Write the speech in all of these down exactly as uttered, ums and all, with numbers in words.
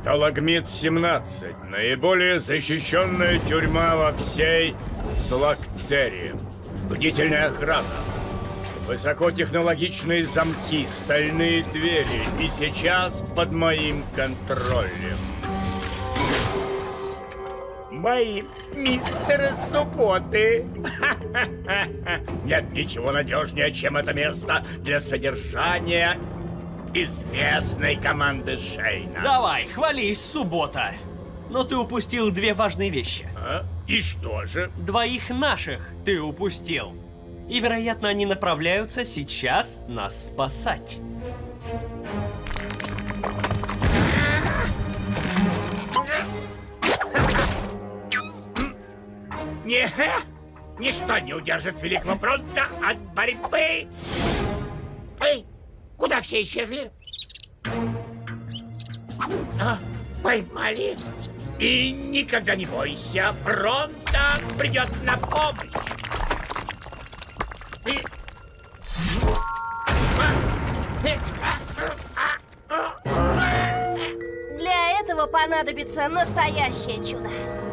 Сталагмит семнадцать. Наиболее защищенная тюрьма во всей Слактерии. Бдительная охрана. Высокотехнологичные замки, стальные двери. И сейчас под моим контролем. Мои мистеры Субботы. Нет ничего надежнее, чем это место для содержания известной команды Шейна. Давай, хвались, Суббота. Но ты упустил две важные вещи. А? И что же? Двоих наших ты упустил. И, вероятно, они направляются сейчас нас спасать. Не, ничто не удержит великого Пронто от борьбы. Эй, куда все исчезли? А, поймали. И никогда не бойся, Пронто придет на помощь. И... Для этого понадобится настоящее чудо.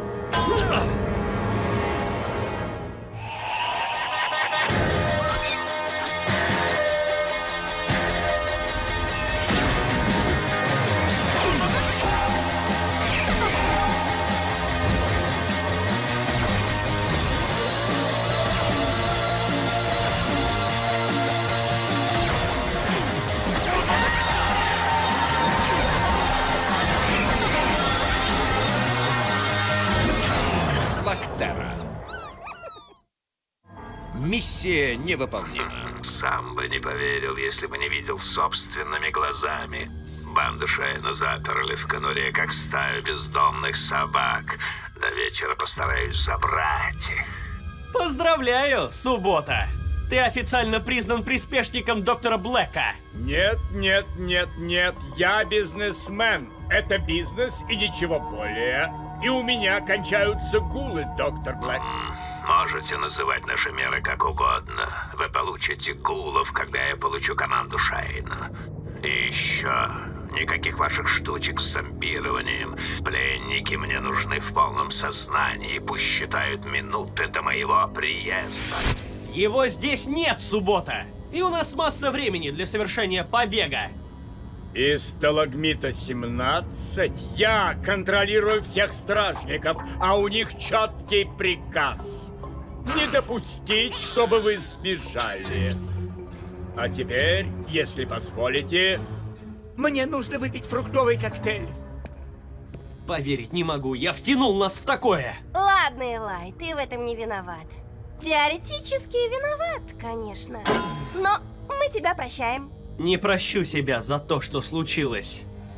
Миссия невыполнима. Сам бы не поверил, если бы не видел собственными глазами. Банду Шейна заперли в конуре, как стаю бездомных собак. До вечера постараюсь забрать их. Поздравляю, Суббота! Ты официально признан приспешником доктора Блэка. Нет, нет, нет, нет. Я бизнесмен. Это бизнес и ничего более. И у меня кончаются гулы, доктор Блэк. Можете называть наши меры как угодно. Вы получите гулов, когда я получу команду Шейна. И еще никаких ваших штучек с зомбированием. Пленники мне нужны в полном сознании. Пусть считают минуты до моего приезда. Его здесь нет, Суббота. И у нас масса времени для совершения побега. Из Сталагмита семнадцать я контролирую всех стражников, а у них четкий приказ. Не допустить, чтобы вы сбежали. А теперь, если позволите, мне нужно выпить фруктовый коктейль. Поверить не могу, я втянул нас в такое. Ладно, Элай, ты в этом не виноват. Теоретически виноват, конечно. Но мы тебя прощаем. Не прощу себя за то, что случилось.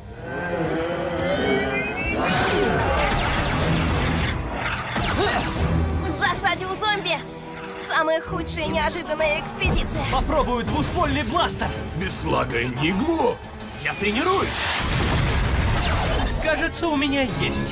В засаде у зомби самая худшая неожиданная экспедиция. Попробую двуствольный бластер. Бесслага Энигму? Я тренируюсь. Кажется, у меня есть.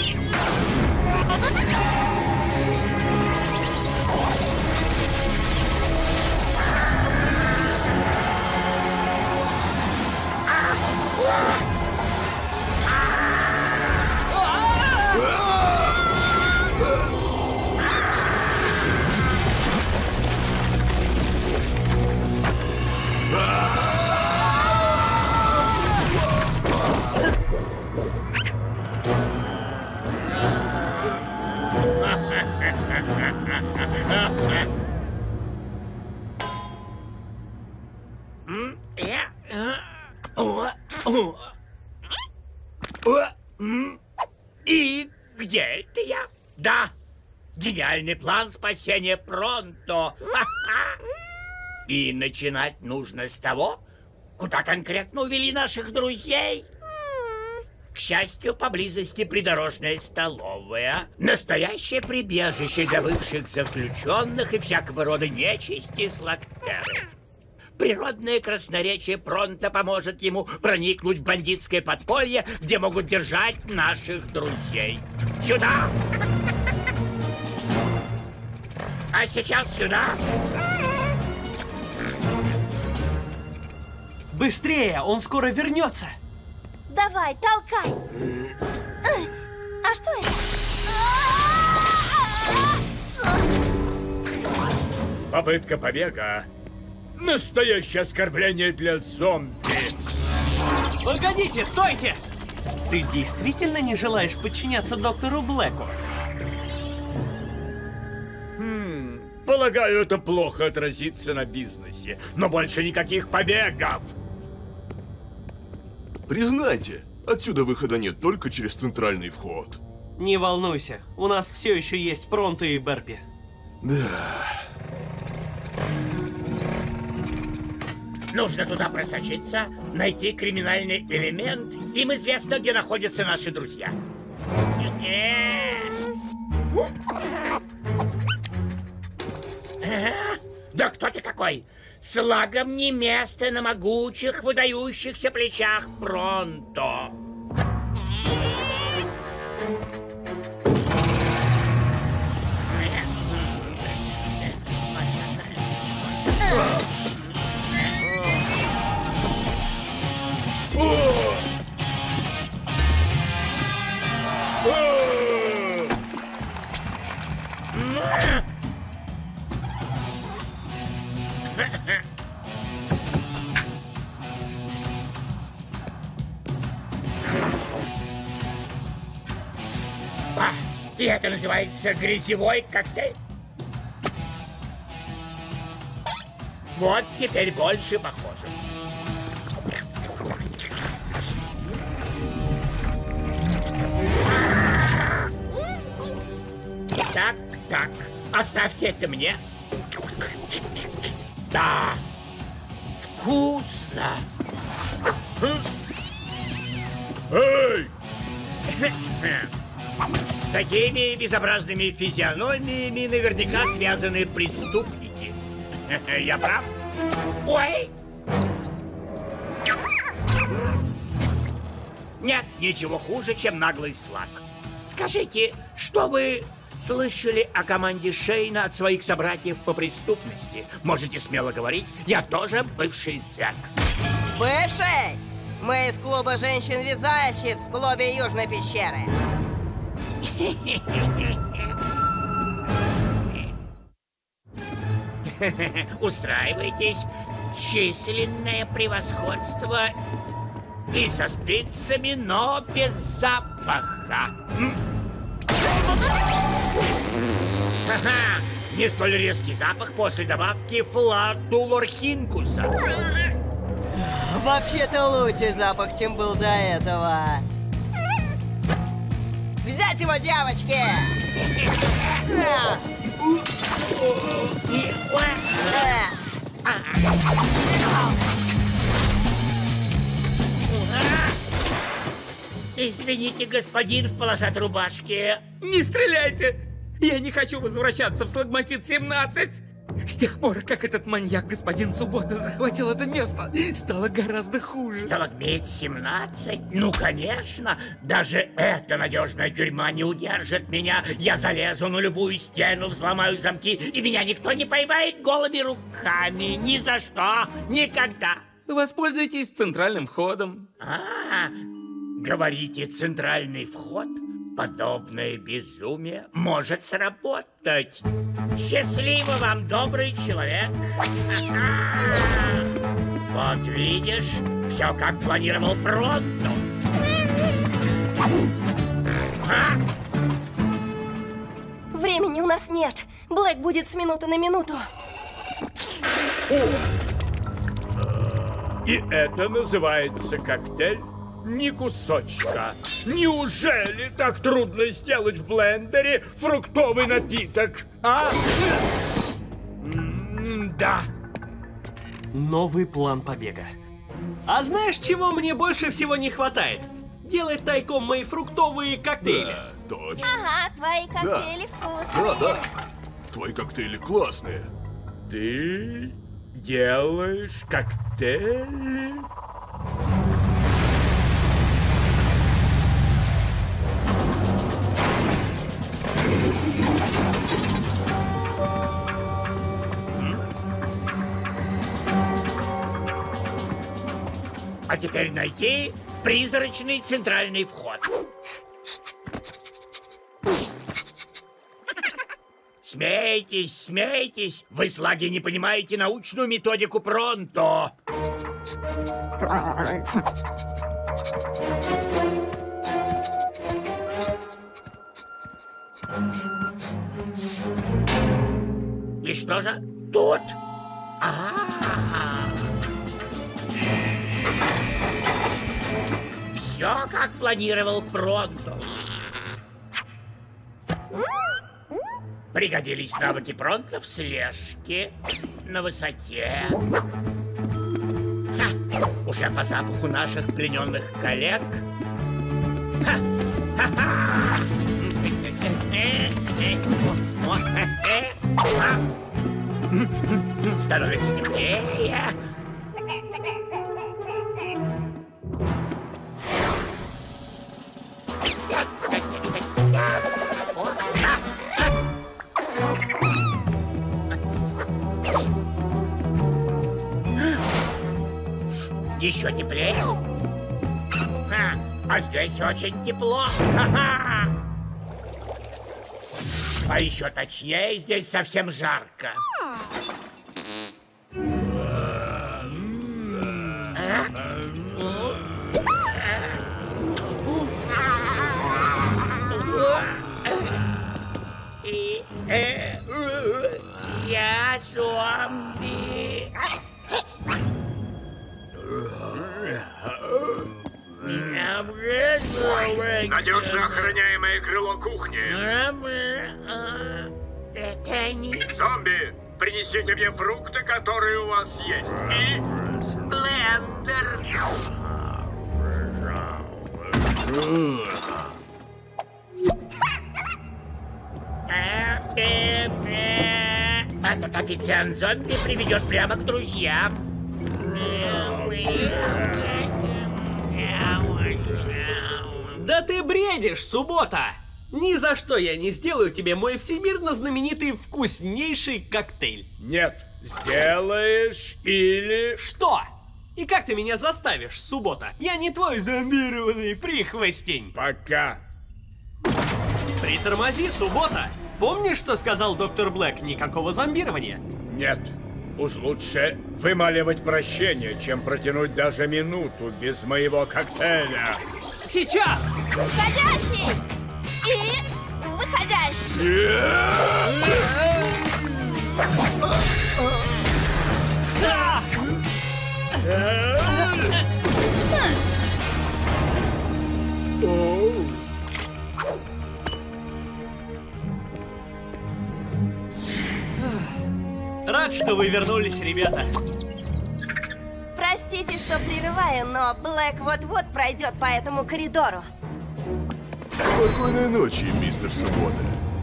И где это я? Да, гениальный план спасения Пронто. И начинать нужно с того, куда конкретно увели наших друзей. К счастью, поблизости придорожная столовая. Настоящее прибежище для бывших заключенных и всякого рода нечисти Слактеры. Природное красноречие Пронто поможет ему проникнуть в бандитское подполье, где могут держать наших друзей. Сюда! А сейчас сюда! Быстрее, он скоро вернется. Давай, толкай. А что это? Попытка побега. Настоящее оскорбление для зомби. Погодите, стойте! Ты действительно не желаешь подчиняться доктору Блэку? Хм, полагаю, это плохо отразится на бизнесе. Но больше никаких побегов. Признайте, отсюда выхода нет, только через центральный вход. Не волнуйся, у нас все еще есть Пронто и Берпи. Да. Нужно туда просочиться, найти криминальный элемент. Им известно, где находятся наши друзья. Да кто ты такой? С лагом не место на могучих, выдающихся плечах Пронто. А, и это называется грязевой коктейль? Вот теперь больше похоже. Так, так, оставьте это мне. Да, вкусно. Эй! С такими безобразными физиономиями наверняка связаны преступники. Я прав? Ой! Нет ничего хуже, чем наглый слаг. Скажите, что вы слышали о команде Шейна от своих собратьев по преступности? Можете смело говорить, я тоже бывший зэк. Бывший? Мы из клуба женщин-вязальщиц в клубе Южной пещеры. Устраивайтесь. Численное превосходство и со спицами, но без запаха. Ха-ха! Не столь резкий запах после добавки флатулорхинкуса. Вообще-то лучший запах, чем был до этого. Взять его, девочки! Извините, господин в полосатой рубашке. Не стреляйте! Я не хочу возвращаться в Слагматит семнадцать! С тех пор, как этот маньяк господин Суббота захватил это место, стало гораздо хуже. Сталагмит семнадцать? Ну, конечно. Даже эта надежная тюрьма не удержит меня. Я залезу на любую стену, взломаю замки, и меня никто не поймает голыми руками. Ни за что. Никогда. Воспользуйтесь центральным входом. А, говорите, центральный вход? Подобное безумие может сработать. Счастливо вам, добрый человек. Вот видишь, все как планировал Пронто. Времени у нас нет. Блэк будет с минуты на минуту. И это называется коктейль? Ни кусочка. Неужели так трудно сделать в блендере фруктовый напиток, а? М-да. Новый план побега. А знаешь, чего мне больше всего не хватает? Делать тайком мои фруктовые коктейли. Да, точно. Ага, твои коктейли вкусные. Да, да. Твои коктейли классные. Ты делаешь коктейли? А теперь найти призрачный центральный вход. Смейтесь, смейтесь. Вы, слаги, не понимаете научную методику Пронто. И что же тут? А-а-а. Все, как планировал Пронто. Пригодились навыки Пронто в слежке на высоте. Ха, уже по запаху наших плененных коллег. Ха, ха-ха. Становится теплее. Еще теплее. А, а здесь очень тепло. Ха-ха. А еще точнее, здесь совсем жарко. И, э, я зомби. Надежно охраняемое крыло кухни. Это не... Зомби, принесите мне фрукты, которые у вас есть. И блендер. Этот официант зомби приведет прямо к друзьям. Да ты бредишь, Суббота! Ни за что я не сделаю тебе мой всемирно знаменитый вкуснейший коктейль. Нет, сделаешь или... Что? И как ты меня заставишь, Суббота? Я не твой зомбированный прихвостень. Пока. Притормози, Суббота. Помнишь, что сказал доктор Блэк? Никакого зомбирования. Нет. Уж лучше вымаливать прощение, чем протянуть даже минуту без моего коктейля. Сейчас! Входящий! И выходящий! Да! Рад, что вы вернулись, ребята. Простите, что прерываю, но Блэк вот-вот пройдет по этому коридору. Спокойной ночи, мистер Суббота.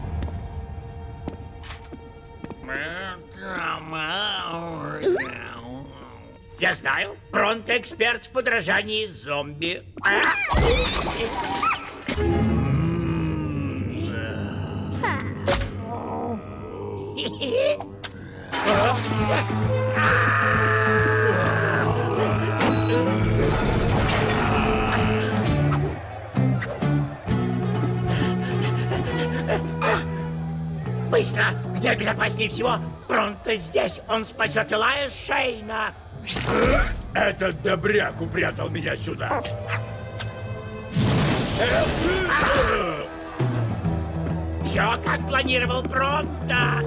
Я знаю, Пронто эксперт в подражании зомби. Быстро! Где безопаснее всего? Пронто здесь! Он спасет Илая Шейна! Этот добряк упрятал меня сюда! Все, как планировал Пронто!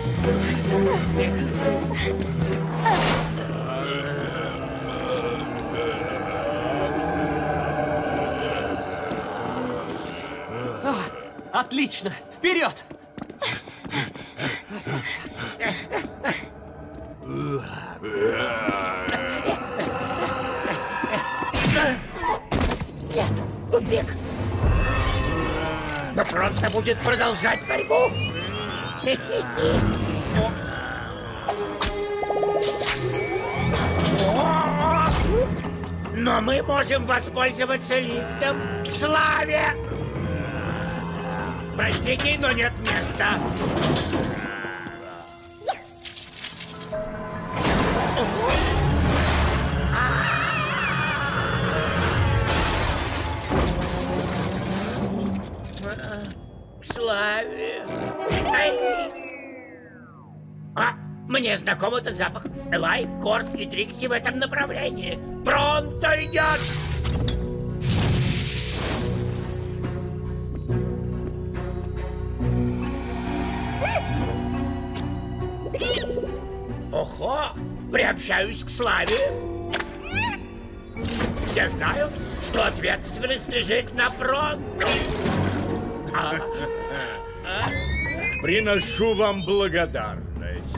Отлично! Вперед! Нет, убег. Но Пронто будет продолжать борьбу. Но мы можем воспользоваться лифтом к славе. Простите, но нет места. славе. Ай. А, мне знаком этот запах. Элай, Корт и Трикси в этом направлении. Пронто идет! Ого, приобщаюсь к славе. Все знают, что ответственность лежит на Пронто. А, а? Приношу вам благодарность.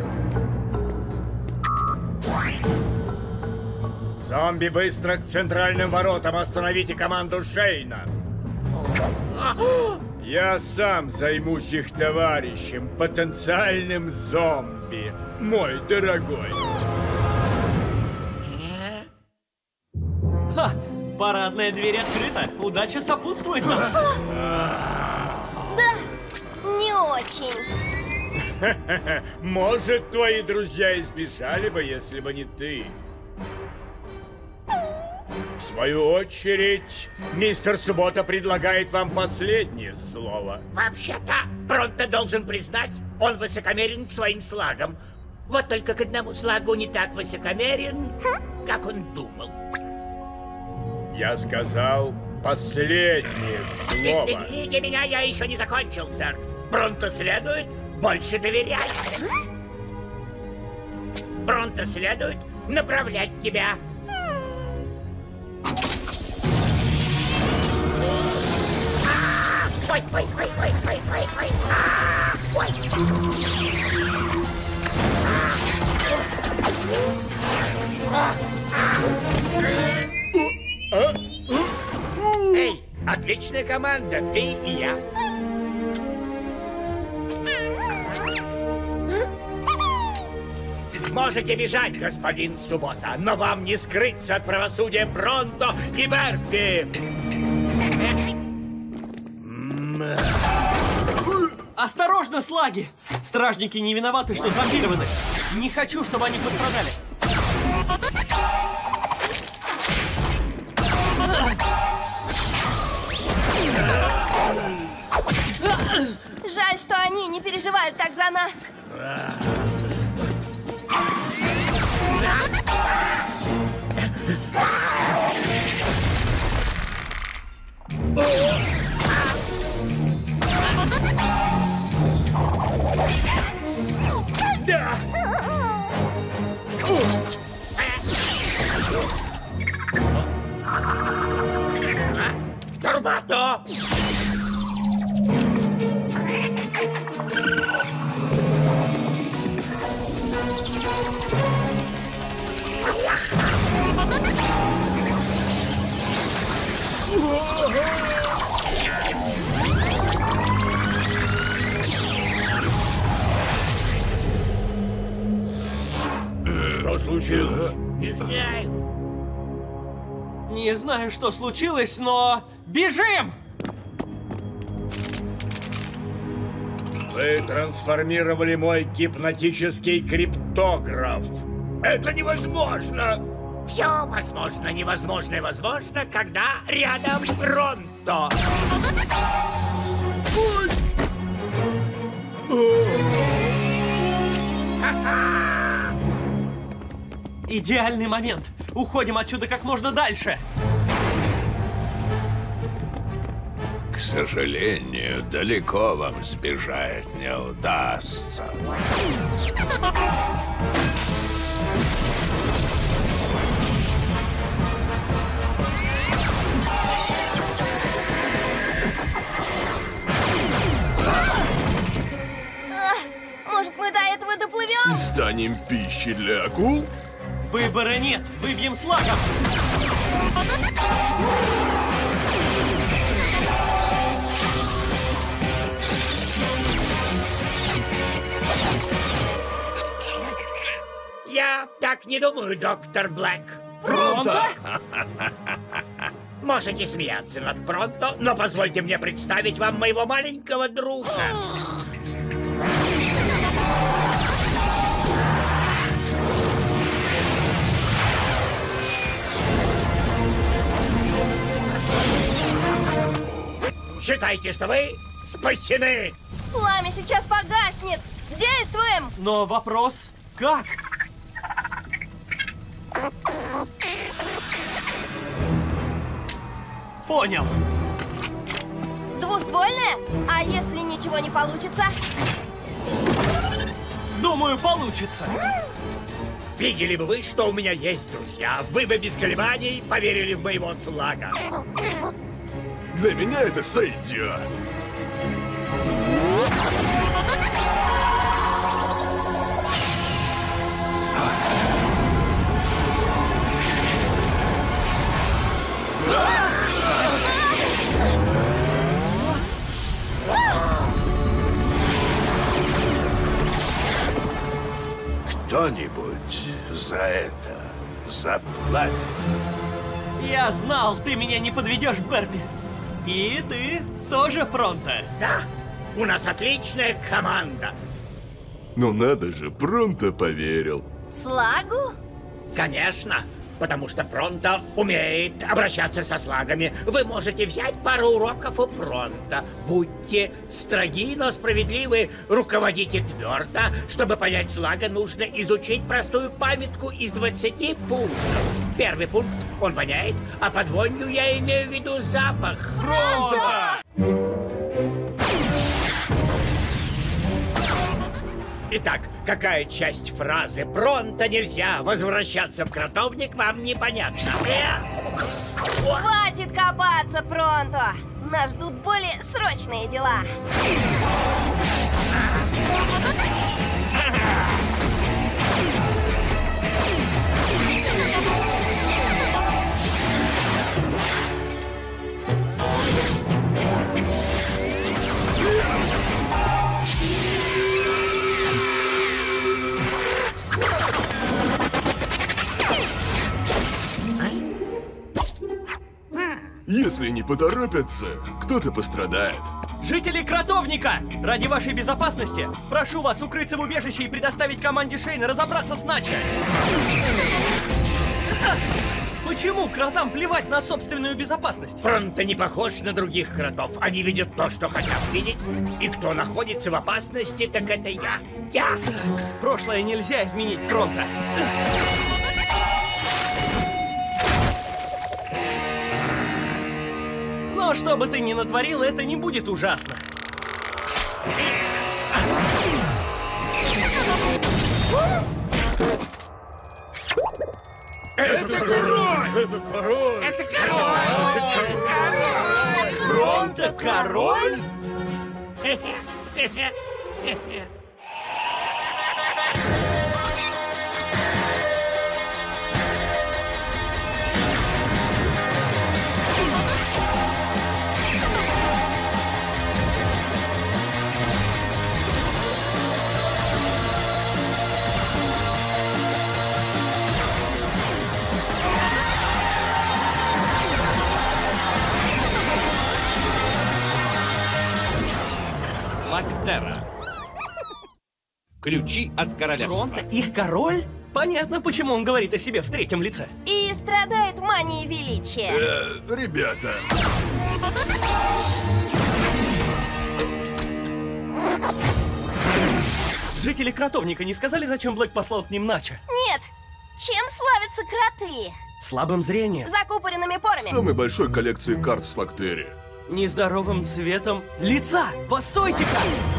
Зомби, быстро к центральным воротам. Остановите команду Шейна. Я сам займусь их товарищем, потенциальным зомби, мой дорогой. Ха! Парадная дверь открыта. Удача сопутствует нам. Да, не очень. Может, твои друзья избежали бы, если бы не ты. В свою очередь, мистер Суббота предлагает вам последнее слово. Вообще-то, Пронто должен признать, он высокомерен к своим слагам. Вот только к одному слагу не так высокомерен, как он думал. Я сказал последнее слово. Извините меня, я еще не закончил, сэр. Пронто следует больше доверять. Пронто следует направлять тебя. Ой, ой, ой, ой, ой, ой, ой, а, ой. Эй, отличная команда, ты и я. Можете бежать, господин Суббота, но вам не скрыться от правосудия Пронто и Берпи. Осторожно, слаги! Стражники не виноваты, что зомбированы. Не хочу, чтобы они пострадали. Жаль, что они не переживают так за нас. Да! Турбато! Что случилось? Не знаю. Не знаю, что случилось, но... Бежим! Вы трансформировали мой гипнотический криптограф. Это невозможно! Все возможно, невозможно, возможно, когда рядом Пронто. Идеальный момент. Уходим отсюда как можно дальше. К сожалению, далеко вам сбежать не удастся. Может, мы до этого доплывем? Станем пищей для акул? Выбора нет. Выбьем слагом. Я так не думаю, доктор Блэк. Пронто? Можете смеяться над Пронто, но позвольте мне представить вам моего маленького друга. Считайте, что вы спасены! Пламя сейчас погаснет! Действуем! Но вопрос, как? Понял. Двуствольная? А если ничего не получится? Думаю, получится. Видели бы вы, что у меня есть друзья. Вы бы без колебаний поверили в моего слага. Для меня это сойдет. Кто-нибудь за это заплатит. Я знал, ты меня не подведешь, Берби. И ты тоже, Пронто. Да, у нас отличная команда. Ну надо же, Пронто поверил. Слагу? Конечно, потому что Пронто умеет обращаться со слагами. Вы можете взять пару уроков у Пронто. Будьте строги, но справедливы. Руководите твердо. Чтобы понять слага, нужно изучить простую памятку из двадцати пунктов. Первый пункт он воняет, а под вонью я имею в виду запах. Пронто! Итак, какая часть фразы «Пронто нельзя возвращаться в кротовник» вам непонятна? Хватит копаться, Пронто! Нас ждут более срочные дела. Если не поторопятся, кто-то пострадает. Жители Кротовника! Ради вашей безопасности прошу вас укрыться в убежище и предоставить команде Шейна разобраться с Начо. Почему кротам плевать на собственную безопасность? Пронто не похож на других кротов. Они видят то, что хотят видеть. И кто находится в опасности, так это я. Я! Прошлое нельзя изменить, Пронто. Но что бы ты ни натворил, это не будет ужасно. Это король! Это король! Это король! Пронто король? Слактера. Ключи от королевства. Пронто их король? Понятно, почему он говорит о себе в третьем лице. И страдает манией величия. Э, ребята. Жители Кротовника не сказали, зачем Блэк послал к ним Начо? Нет. Чем славятся кроты? Слабым зрением, Закупоренными порами. Самой большой коллекции карт в Слактере. нездоровым цветом лица. Постойте-ка!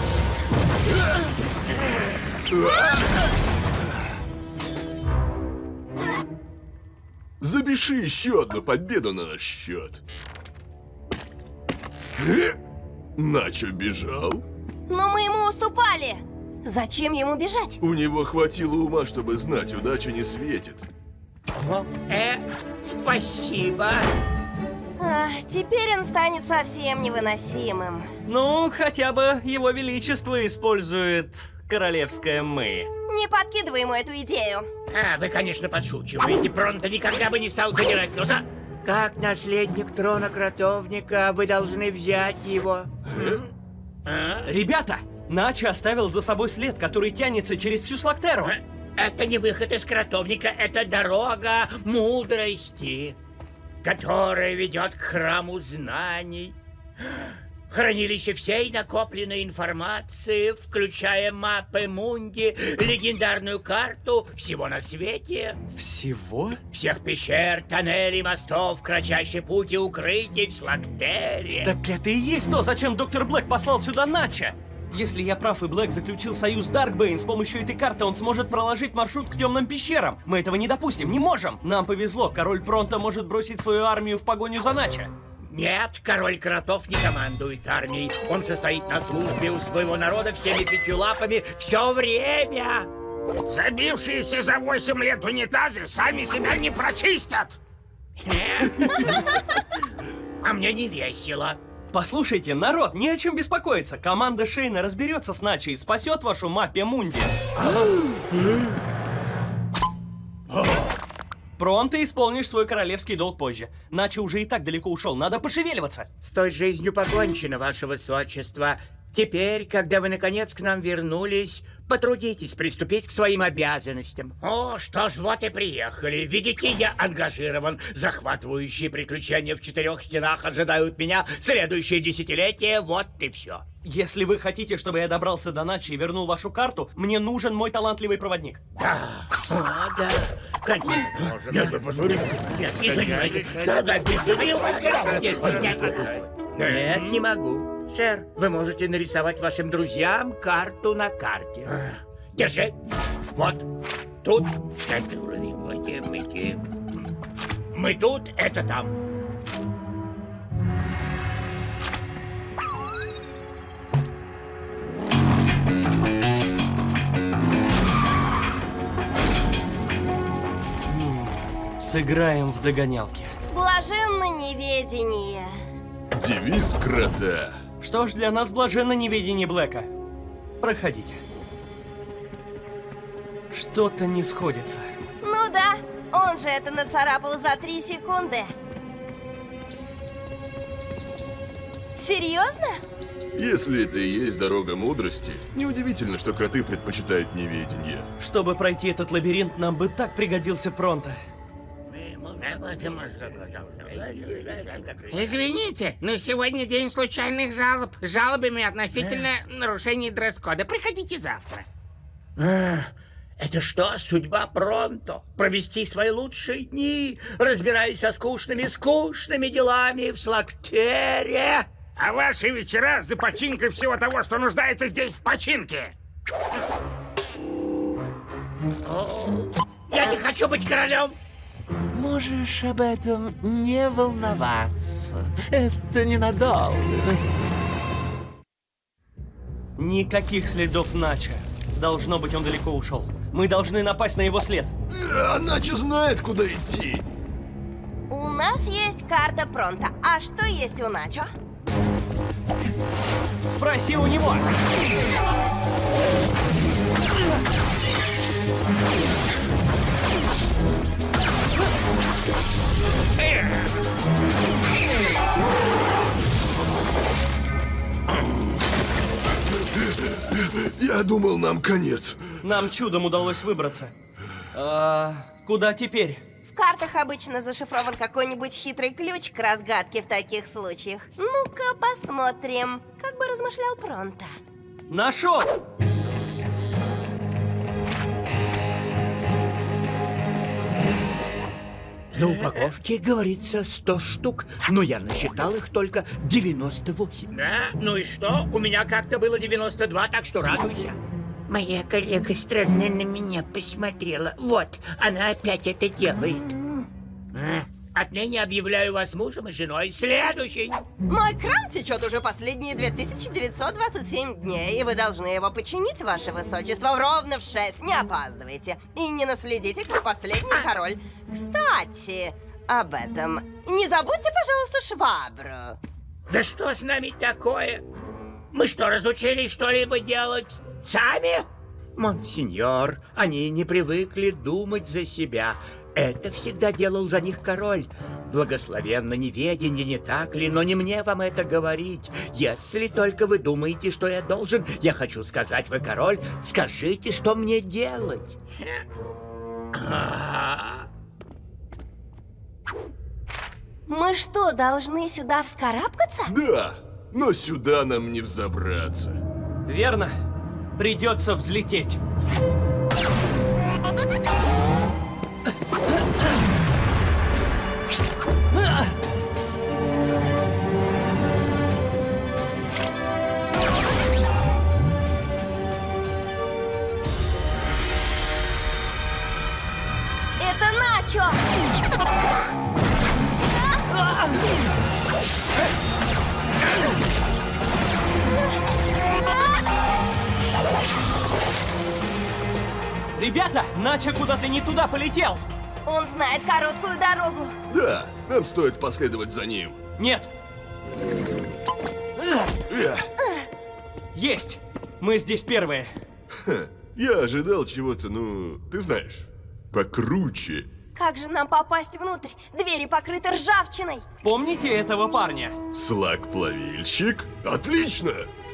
Запиши еще одну победу на наш счет. Начо бежал. Но мы ему уступали. Зачем ему бежать? У него хватило ума, чтобы знать, удача не светит. Э, спасибо. А, теперь он станет совсем невыносимым. Ну, хотя бы его величество использует королевское «мы». Не подкидывай ему эту идею. А, вы, конечно, подшучиваете. Пронто никогда бы не стал задирать носа. Как наследник трона Кротовника, вы должны взять его. А? Ребята, Начо оставил за собой след, который тянется через всю Слактеру. Это не выход из Кротовника, это дорога мудрости, которая ведет к храму знаний. Хранилище всей накопленной информации, включая мапы Мунди, легендарную карту всего на свете. Всего? Всех пещер, тоннелей, мостов, кратчайший путь и укрытий в Слактере. Так это и есть то, зачем доктор Блэк послал сюда Нача. Если я прав, и Блэк заключил союз с Даркбейн, с помощью этой карты он сможет проложить маршрут к темным пещерам. Мы этого не допустим, не можем. Нам повезло, король Пронто может бросить свою армию в погоню за Нача. Нет, король кротов не командует армией. Он состоит на службе у своего народа всеми пятью лапами все время. Забившиеся за восемь лет унитазы сами себя не прочистят. А мне не весело. Послушайте, народ, не о чем беспокоиться. Команда Шейна разберется с Начо и спасет вашу мапе Мунди. Пронто исполнишь свой королевский долг позже. Начо уже и так далеко ушел, надо пошевеливаться. С той жизнью покончено, ваше высочество. Теперь, когда вы наконец к нам вернулись, потрудитесь приступить к своим обязанностям. О, что ж, вот и приехали. Видите, я ангажирован. Захватывающие приключения в четырех стенах ожидают меня следующее десятилетие, вот и все. Если вы хотите, чтобы я добрался до Начо и вернул вашу карту, мне нужен мой талантливый проводник. Да, о, да. Конечно. Нет, вы посмотрите. Нет, Нет, не могу. Сэр, вы можете нарисовать вашим друзьям карту на карте. Держи. Вот. Тут. Мы тут, это там. Сыграем в догонялки. Блаженно неведение. Девиз крота. Что ж, для нас блаженно неведение Блэка. Проходите. Что-то не сходится. Ну да, он же это нацарапал за три секунды. Серьезно? Если это и есть дорога мудрости, неудивительно, что кроты предпочитают неведение. Чтобы пройти этот лабиринт, нам бы так пригодился Пронто. Извините, но сегодня день случайных жалоб. С жалобами относительно нарушений дресс-кода. Приходите завтра. А, это что, судьба Пронто? Провести свои лучшие дни, разбираясь со скучными, скучными делами в Слактере? А ваши вечера за починкой всего того, что нуждается здесь в починке. О, я не хочу быть королем. Можешь об этом не волноваться. Это ненадолго. Никаких следов Начо. Должно быть, он далеко ушел. Мы должны напасть на его след. А Начо знает, куда идти. У нас есть карта Пронто. А что есть у Начо? Спроси у него. Я думал, нам конец. Нам чудом удалось выбраться. А, куда теперь? В картах обычно зашифрован какой-нибудь хитрый ключ к разгадке в таких случаях. Ну-ка посмотрим, как бы размышлял Пронто. Нашел! На упаковке говорится сто штук, но я насчитал их только девяносто восемь. Да? Ну и что? У меня как-то было девяносто два, так что радуйся. Моя коллега странно на меня посмотрела. Вот, она опять это делает. А, отныне объявляю вас мужем и женой. Следующий. Мой кран течет уже последние две тысячи девятьсот двадцать семь дней, и вы должны его починить, ваше высочество, ровно в шесть. Не опаздывайте. И не наследите, как последний король. Кстати, об этом. Не забудьте, пожалуйста, швабру. Да что с нами такое? Мы что, разучились что-либо делать сами? Монсеньор, они не привыкли думать за себя. Это всегда делал за них король. Благословенно неведение, не так ли? Но не мне вам это говорить. Если только вы думаете, что я должен, я хочу сказать, вы король, скажите, что мне делать. Мы что, должны сюда вскарабкаться? Да. но сюда нам не взобраться. Верно. Придется взлететь. Это Начо! Ребята, Начо куда-то не туда полетел. Он знает короткую дорогу. Да, нам стоит последовать за ним. Нет. Эх, Есть. Мы здесь первые. ха, я ожидал чего-то, ну, ты знаешь, покруче. Как же нам попасть внутрь? Двери покрыты ржавчиной. Помните этого парня? Слаг-плавильщик? Отлично!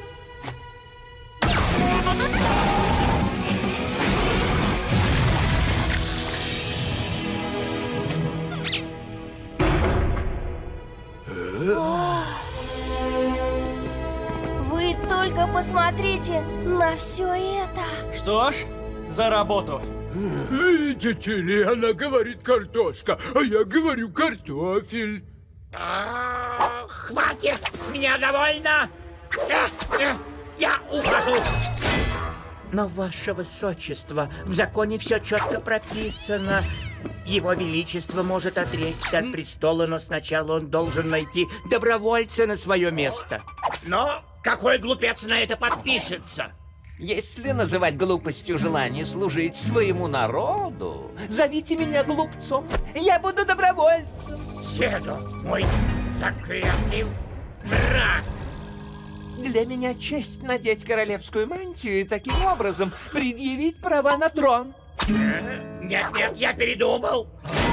Вы только посмотрите на все это. Что ж, за работу. Видите ли, она говорит картошка, а я говорю картофель. А, хватит! С меня довольно! Э, э, я ухожу! Но, ваше высочество, в законе все четко прописано. Его величество может отречься от престола, но сначала он должен найти добровольца на свое место. Но какой глупец на это подпишется? Если называть глупостью желание служить своему народу, зовите меня глупцом. Я буду добровольцем. Седо, мой заклятый враг! Для меня честь надеть королевскую мантию и таким образом предъявить права на трон. Нет, нет, я передумал.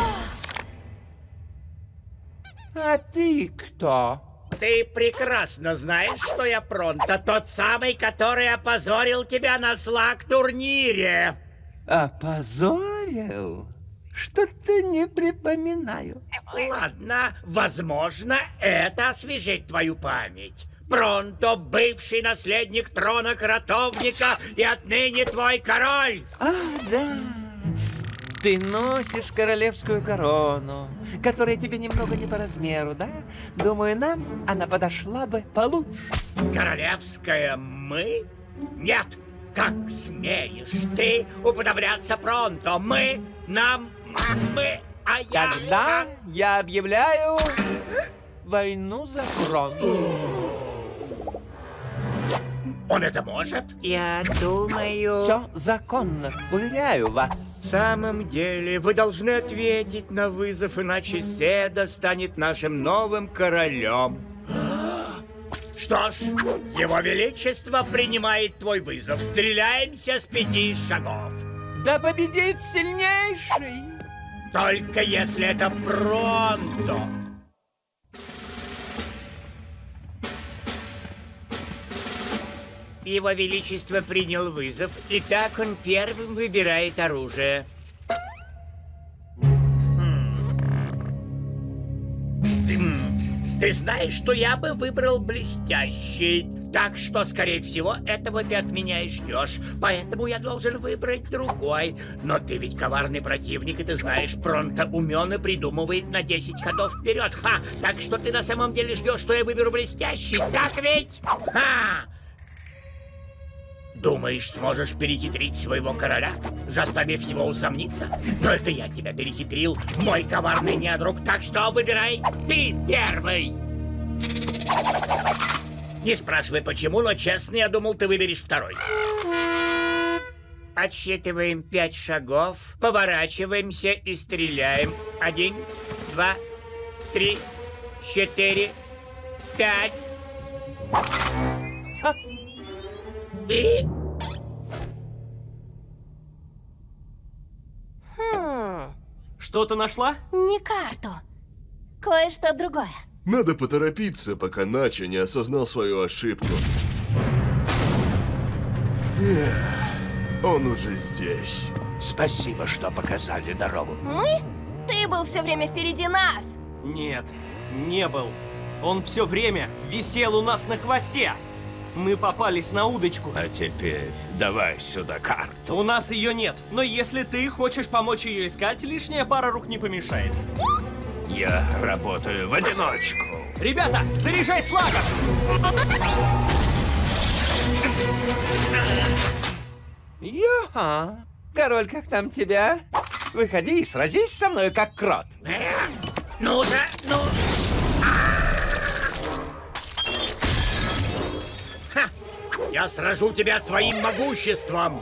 А ты кто? Ты прекрасно знаешь, что я Пронто, тот самый, который опозорил тебя на слаг-турнире. Опозорил? Что-то не припоминаю. Ладно, возможно, это освежит твою память. Пронто, бывший наследник трона кротовника и отныне твой король. А, да. Ты носишь королевскую корону, которая тебе немного не по размеру, да? Думаю, нам она подошла бы получше. Королевская мы? Нет, как смеешь ты уподобляться Пронто? Мы, нам, мы, а я... Тогда я объявляю войну за трон. Он это может? Я думаю... Все законно, уверяю вас. В самом деле, вы должны ответить на вызов, иначе Седо станет нашим новым королем. Что ж, его величество принимает твой вызов. Стреляемся с пяти шагов. Да победит сильнейший. Только если это Пронто. Его величество принял вызов, и так он первым выбирает оружие. Хм. Ты, ты знаешь, что я бы выбрал блестящий. Так что, скорее всего, этого ты от меня и ждешь. Поэтому я должен выбрать другой. Но ты ведь коварный противник, и ты знаешь, Пронто умен и придумывает на десять ходов вперед. Ха! Так что ты на самом деле ждешь, что я выберу блестящий. Так ведь? Ха! Думаешь, сможешь перехитрить своего короля, заставив его усомниться? Но это я тебя перехитрил, мой коварный недруг, так что выбирай ты первый! Не спрашивай почему, но честно, я думал, ты выберешь второй. Отсчитываем пять шагов, поворачиваемся и стреляем. Один, два, три, четыре, пять. И... Хм. Что-то нашла? Не карту. Кое-что другое. Надо поторопиться, пока Начо не осознал свою ошибку. Эх, он уже здесь. Спасибо, что показали дорогу. Мы? Ты был все время впереди нас. Нет, не был. Он все время висел у нас на хвосте. Мы попались на удочку. А теперь давай сюда карту. У нас ее нет, но если ты хочешь помочь ее искать, лишняя пара рук не помешает. Я работаю в одиночку. Ребята, заряжай слагов! Йоха! Король, как там тебя? Выходи и сразись со мной, как крот. Ну же, ну... Ха! Я сражу тебя своим могуществом!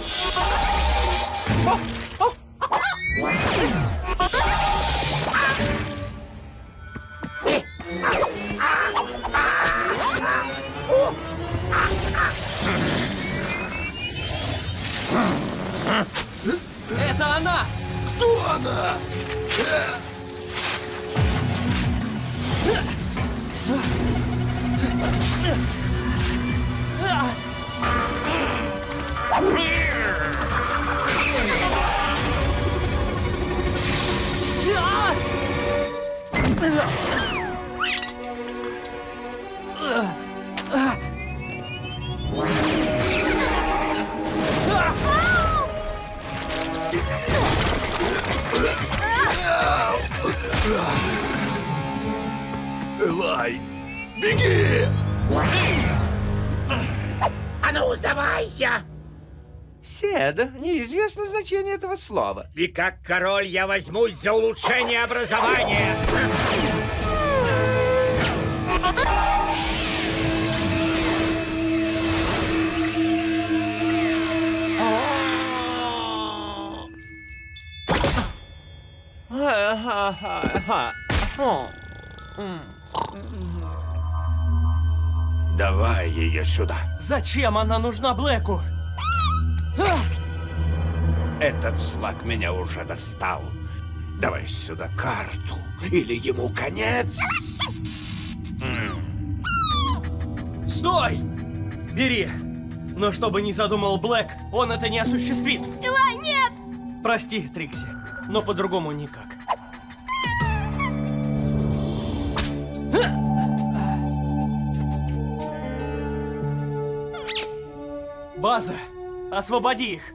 Это она! Кто она? Элай, беги! А ну, сдавайся! Седа, неизвестно значение этого слова. И как король я возьмусь за улучшение образования! Давай ее сюда. Зачем она нужна Блэку? Этот слаг меня уже достал. Давай сюда карту, или ему конец. Стой! Бери! Но что бы ни задумал Блэк, он это не осуществит. Элай, нет! Прости, Трикси, но по-другому никак. База, освободи их.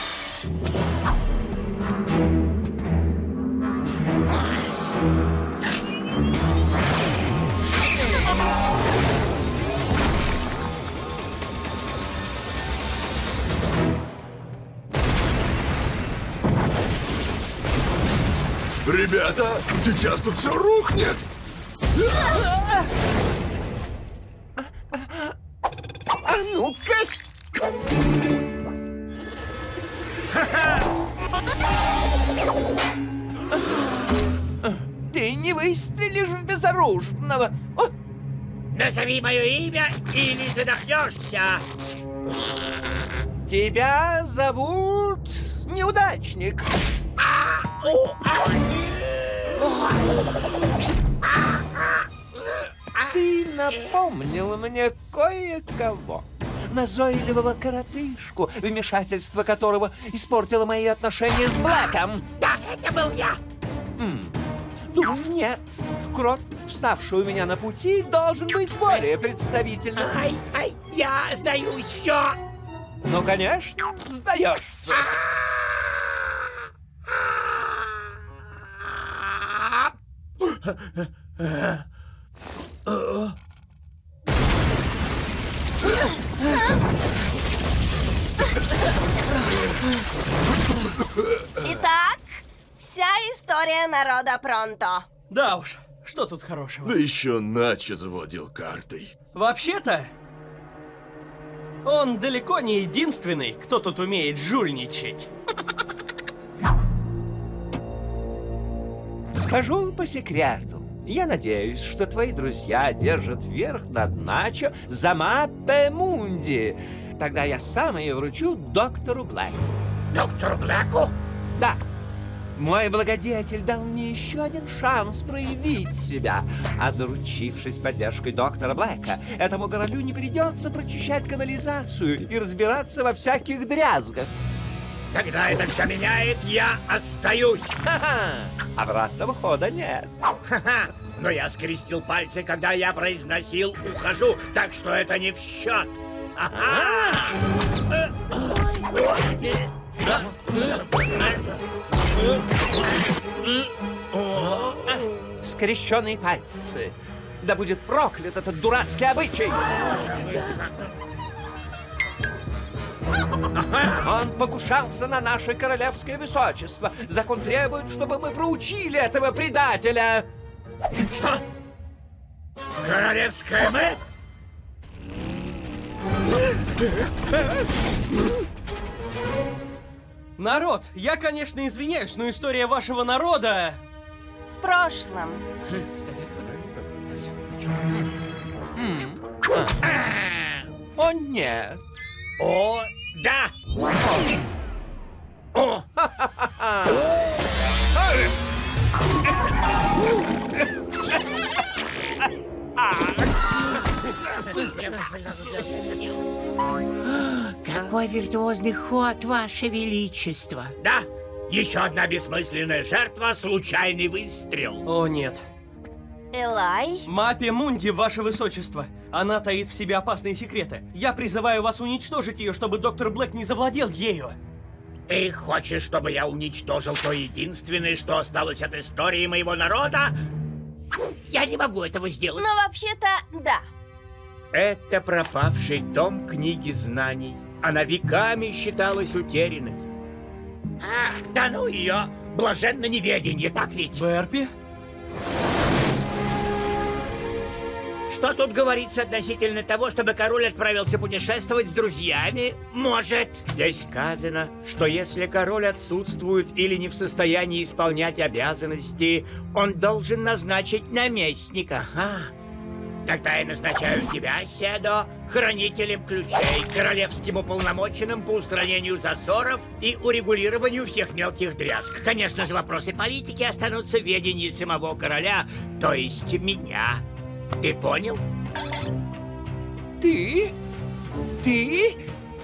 Ребята, сейчас тут все рухнет! А ну-ка! Ты не выстрелишь в безоружного. О! Назови мое имя или задохнешься! Тебя зовут Неудачник. Ты напомнил мне кое-кого. Назойливого коротышку, вмешательство которого испортило мои отношения с Блэком. Да, это был я! М. Думаю, нет. Крот, вставший у меня на пути, должен быть более представительным. Ай, ай, я сдаюсь, все! Ну, конечно, сдаешься. Итак, вся история народа Пронто. Да уж, что тут хорошего? Да еще Начо завладел картой. Вообще-то, он далеко не единственный, кто тут умеет жульничать. Скажу по секрету. Я надеюсь, что твои друзья держат верх над Начо за Маппе Мунди. Тогда я сам ее вручу доктору Блэку. Доктору Блэку? Да. Мой благодетель дал мне еще один шанс проявить себя. А заручившись поддержкой доктора Блэка, этому королю не придется прочищать канализацию и разбираться во всяких дрязгах. Когда это все меняет, я остаюсь. Ха-ха! Обратного хода нет. Ха-ха! но я скрестил пальцы, когда я произносил «ухожу», так что это не в счет. Ага! Скрещенные пальцы. Да будет проклят этот дурацкий обычай. Он покушался на наше королевское высочество. Закон требует, чтобы мы проучили этого предателя. Что? Королевская мы? Народ, я, конечно, извиняюсь, но история вашего народа... В прошлом. О, нет. О, да! О! Какой виртуозный ход, Ваше Величество! Да, еще одна бессмысленная жертва, случайный выстрел. О, нет. Элай? Маппе Мунди, Ваше Высочество. Она таит в себе опасные секреты. Я призываю вас уничтожить ее, чтобы доктор Блэк не завладел ею. Ты хочешь, чтобы я уничтожил то единственное, что осталось от истории моего народа? Я не могу этого сделать. Но вообще-то, да. Это пропавший том книги знаний. Она веками считалась утерянной. А, да ну ее! Блаженно неведенье, так ведь? Берпи? Что тут говорится относительно того, чтобы король отправился путешествовать с друзьями? Может. Здесь сказано, что если король отсутствует или не в состоянии исполнять обязанности, он должен назначить наместника. А, тогда я назначаю тебя, Седо, хранителем ключей, королевским уполномоченным по устранению засоров и урегулированию всех мелких дрязг. Конечно же, вопросы политики останутся в ведении самого короля, то есть меня. Ты понял? Ты? Ты?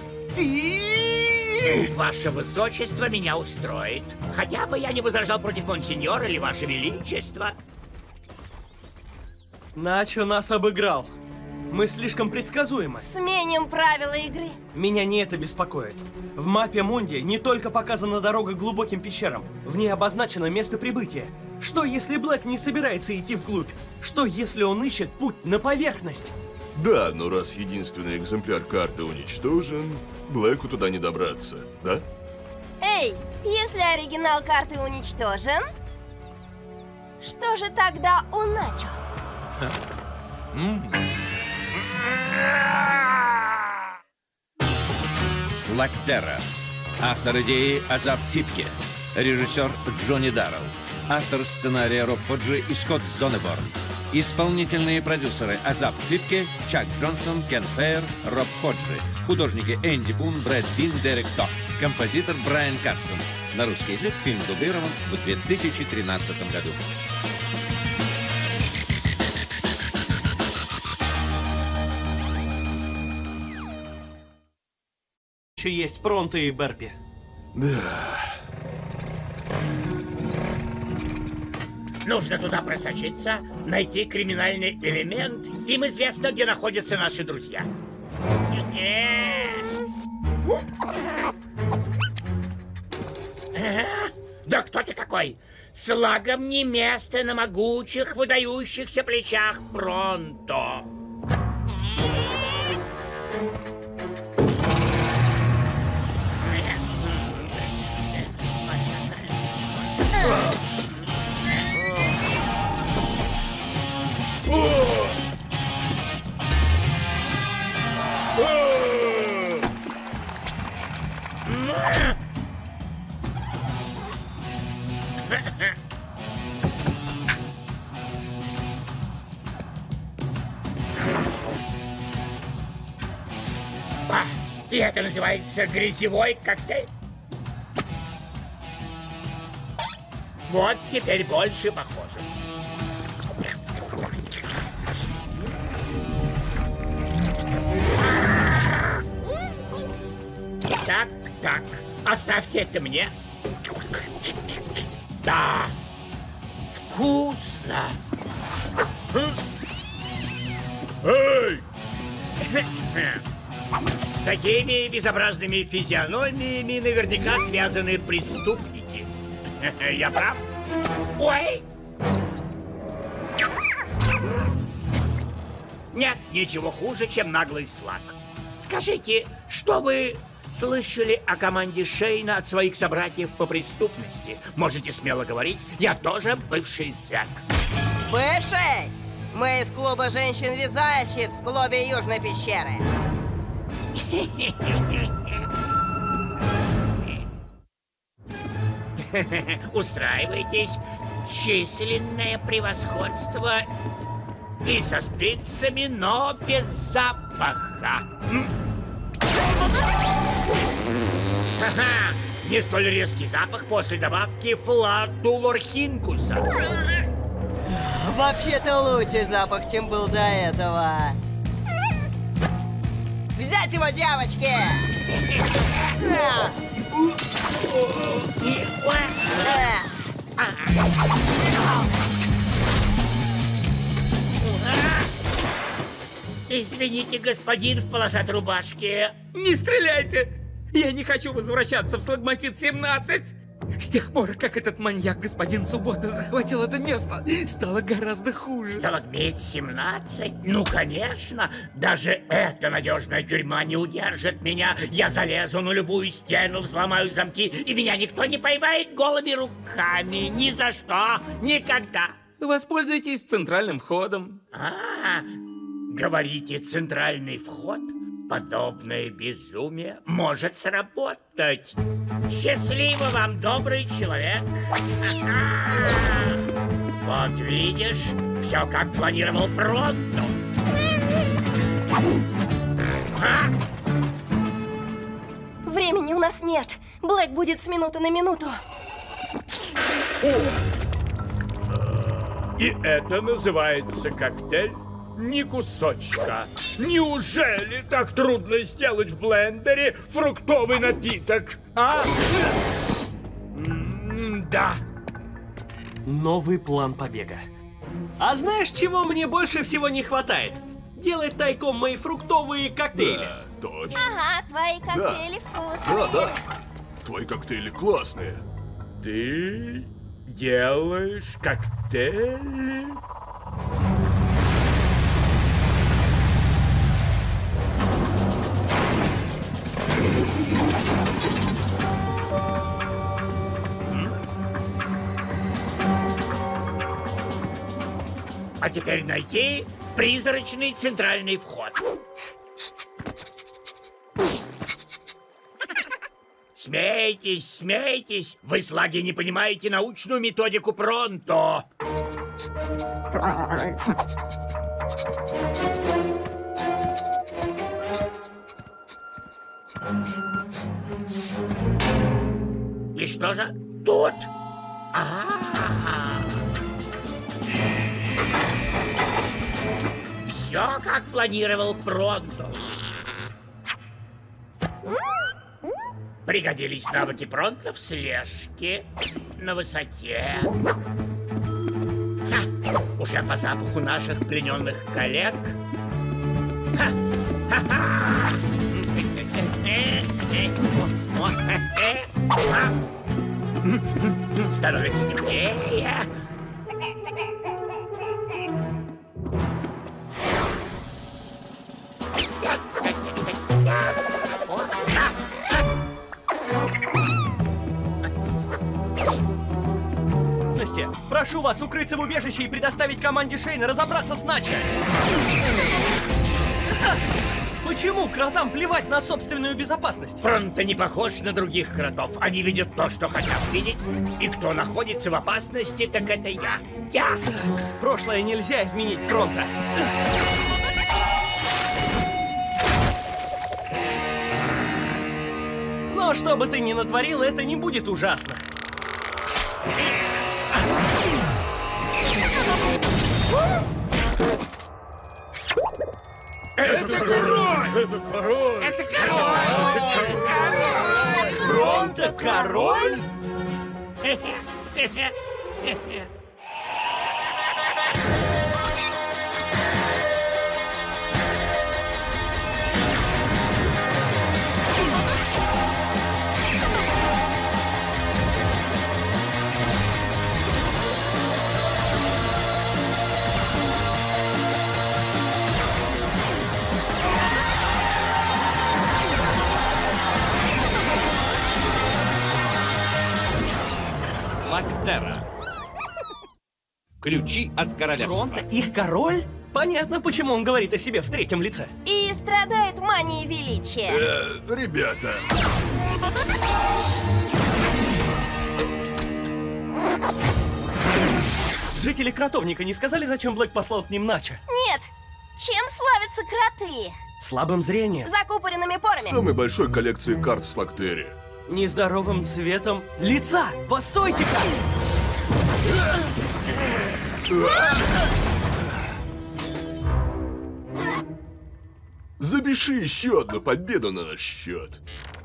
Ты? Ваше Высочество меня устроит. Хотя бы я не возражал против монсеньора или Ваше Величество. Начо нас обыграл. Мы слишком предсказуемы. Сменим правила игры. Меня не это беспокоит. В мапе Мунди не только показана дорога к глубоким пещерам, в ней обозначено место прибытия. Что, если Блэк не собирается идти вглубь? Что, если он ищет путь на поверхность? Да, но раз единственный экземпляр карты уничтожен, Блэку туда не добраться, да? Эй, если оригинал карты уничтожен, что же тогда у Начо? Слактера. Автор идеи Азаф Фипке. Режиссер Джонни Даррелл. Автор сценария Роб Ходжи и Скотт Зоннеборн. Исполнительные продюсеры Азаф Фипке, Чак Джонсон, Кен Фейер, Роб Ходжи. Художники Энди Пун, Брэд Бин, Дерек Ток. Композитор Брайан Карсон. На русский язык фильм дублирован в две тысячи тринадцатом году. Еще есть Пронто и Берпи. Да. Нужно туда просочиться, найти криминальный элемент. Им известно, где находятся наши друзья. Да кто ты такой? С лагом не место на могучих, выдающихся плечах Пронто. А, и это называется грязевой коктейль. Вот теперь больше похоже. Так, так, оставьте это мне. Да, вкусно. Эй! С такими безобразными физиономиями наверняка связаны преступники. Я прав? Ой! Нет ничего хуже, чем наглый Слак. Скажите, что вы слышали о команде Шейна от своих собратьев по преступности? Можете смело говорить, я тоже бывший зэк. Бывший? Мы из клуба женщин-вязальщиц в клубе Южной пещеры. Устраивайтесь. Численное превосходство и со спицами, но без запаха. Ха-ха! Не столь резкий запах после добавки флатулорхинкуса. Вообще-то лучший запах, чем был до этого. Взять его, девочки! Извините, господин в полосатой рубашке. Не стреляйте! Я не хочу возвращаться в Слагматит семнадцать! С тех пор, как этот маньяк, господин Суббота, захватил это место, стало гораздо хуже. Сталагмит семнадцать? Ну, конечно. Даже эта надежная тюрьма не удержит меня. Я залезу на любую стену, взломаю замки, и меня никто не поймает голыми руками. Ни за что. Никогда. Воспользуйтесь центральным входом. А, говорите, центральный вход? Подобное безумие может сработать. Счастливо вам, добрый человек. Вот видишь, все как планировал Пронто. Времени у нас нет. Блэк будет с минуты на минуту. И это называется коктейль ни кусочка. Неужели так трудно сделать в блендере фруктовый напиток, а? Да. Новый план побега. А знаешь, чего мне больше всего не хватает? Делать тайком мои фруктовые коктейли. Да, точно. Ага, твои коктейли вкусные. Да, да. Твои коктейли классные. Ты делаешь коктейли? А теперь найти призрачный центральный вход. Смейтесь, смейтесь. Вы, слаги, не понимаете научную методику Пронто. И что же тут? А-а-а. Все как планировал Пронто. Пригодились навыки Пронто в слежке на высоте. Ха! Уже по запаху наших плененных коллег. Ха! Ха-ха! Становится темнее. Прошу вас укрыться в убежище и предоставить команде Шейна разобраться с Начо. Почему кротам плевать на собственную безопасность? Пронто не похож на других кротов. Они видят то, что хотят видеть. И кто находится в опасности, так это я. Я! Прошлое нельзя изменить, Пронто. Но что бы ты ни натворил, это не будет ужасно. Это король! Это король! Это король! Пронто король? ключи от королевства. Пронто их король? Понятно, почему он говорит о себе в третьем лице. И страдает манией величия. Э, ребята. Жители Кротовника не сказали, зачем Блэк послал к ним Нача? Нет. Чем славятся кроты? Слабым зрением. Закупоренными порами. Самой большой коллекции карт в Слактере. Нездоровым цветом лица. Постойте-ка! Запиши еще одну победу на наш счет.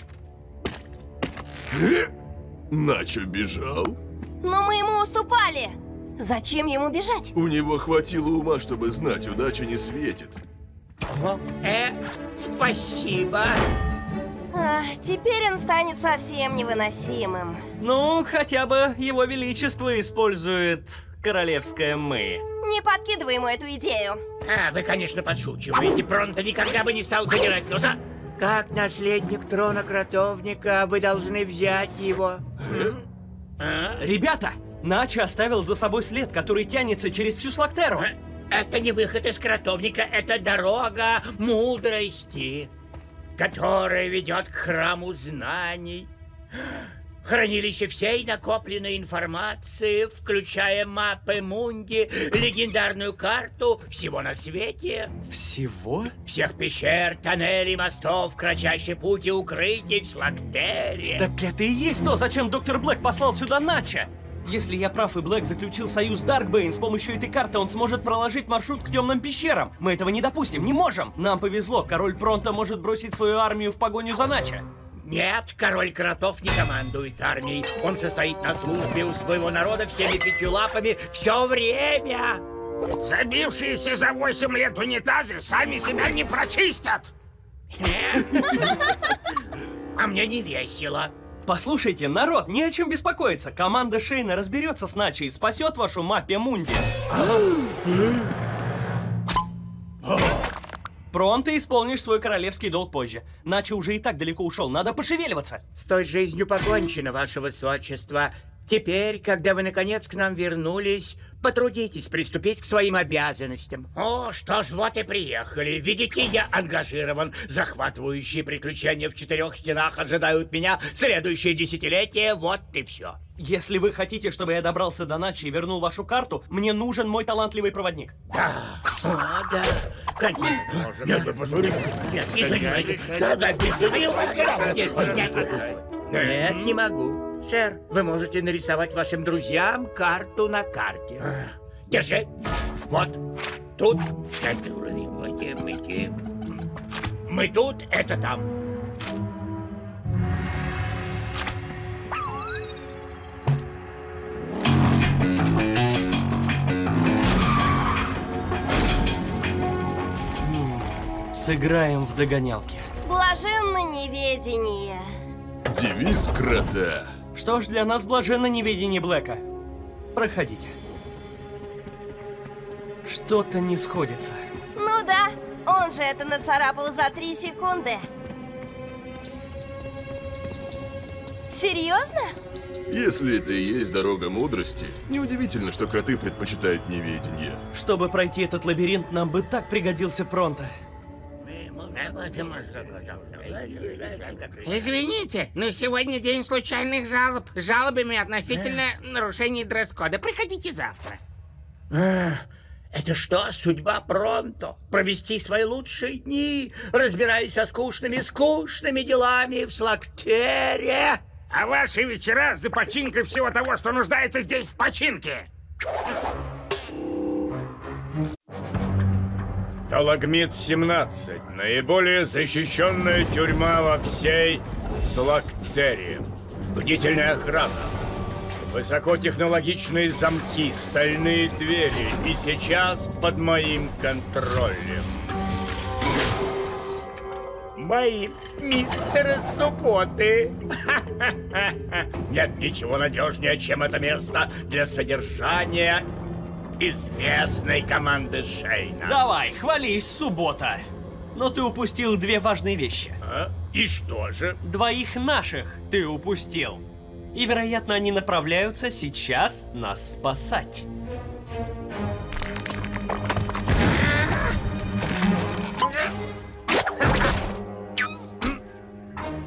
Начо бежал. Но мы ему уступали. Зачем ему бежать? У него хватило ума, чтобы знать, удача не светит. О, э, спасибо. А, теперь он станет совсем невыносимым. Ну, хотя бы его величество использует королевское «мы». Не подкидывай ему эту идею. А, вы, конечно, подшучиваете. Пронто никогда бы не стал задирать носа. Как наследник трона Кротовника, вы должны взять его. А? Ребята, Начо оставил за собой след, который тянется через всю Слактеру. Это не выход из Кротовника, это дорога мудрости, которая ведет к храму знаний. Хранилище всей накопленной информации, включая мапы Мунди, легендарную карту всего на свете. Всего? Всех пещер, тоннелей, мостов, кратчайший путь и укрытий в Слактере. Так это и есть то, зачем доктор Блэк послал сюда Начо. Если я прав и Блэк заключил союз с Даркбейн, с помощью этой карты он сможет проложить маршрут к темным пещерам. Мы этого не допустим, не можем. Нам повезло, король Пронто может бросить свою армию в погоню за Начо. Нет, король кротов не командует армией. Он состоит на службе у своего народа всеми пятью лапами все время. Забившиеся за восемь лет унитазы сами себя не прочистят. А мне не весело. Послушайте, народ, не о чем беспокоиться. Команда Шейна разберется с Начо и спасет вашу маппе Мунди. Пронто исполнишь свой королевский долг позже. Начо уже и так далеко ушел, надо пошевеливаться. С той жизнью покончено, ваше высочество. Теперь, когда вы наконец к нам вернулись, потрудитесь приступить к своим обязанностям. О, что ж, вот и приехали. Видите, я ангажирован. Захватывающие приключения в четырех стенах ожидают меня следующее десятилетие. Вот и все. Если вы хотите, чтобы я добрался до Начо и вернул вашу карту, мне нужен мой талантливый проводник. Да, о, да, конечно. Нет, вы посмотрите. Нет, не занимайтесь. Нет, не могу. Сэр, вы можете нарисовать вашим друзьям карту на карте. Держи. Вот. Тут. Мы тут, это там. Сыграем в догонялки. Блаженно неведение. Девиз крота. Что ж, для нас блаженно неведение Блэка. Проходите. Что-то не сходится. Ну да, он же это нацарапал за три секунды. Серьезно? Если это и есть дорога мудрости, неудивительно, что кроты предпочитают неведение. Чтобы пройти этот лабиринт, нам бы так пригодился Пронто. Извините, но сегодня день случайных жалоб. С жалобами относительно нарушений дресс-кода. Приходите завтра. Это что, судьба Пронто? Провести свои лучшие дни, разбираясь со скучными, скучными делами в Слактере? А ваши вечера за починкой всего того, что нуждается здесь в починке. Талагмит семнадцать. Наиболее защищенная тюрьма во всей Слактере. Бдительная охрана. Высокотехнологичные замки, стальные двери. И сейчас под моим контролем. Мои мистеры Субботы. Нет ничего надежнее, чем это место для содержания известной команды Шейна. Давай, хвались, Суббота. Но ты упустил две важные вещи. А? И что же? Двоих наших ты упустил. И, вероятно, они направляются сейчас нас спасать.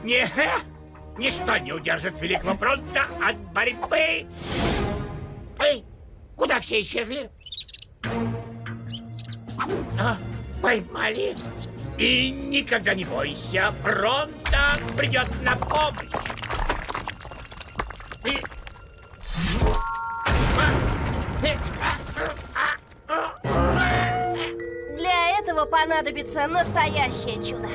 Не, ничто не удержит Великого Пронто от борьбы. Эй, куда все исчезли? А, поймали. И никогда не бойся, Пронто придет на помощь. И... Для этого понадобится настоящее чудо.